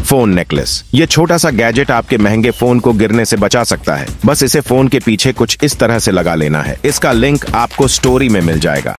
Phone necklace. ये छोटा सा गैजेट आपके महंगे फोन को गिरने से बचा सकता है। बस इसे फोन के पीछे कुछ इस तरह से लगा लेना है। इसका लिंक आपको स्टोरी में मिल जाएगा।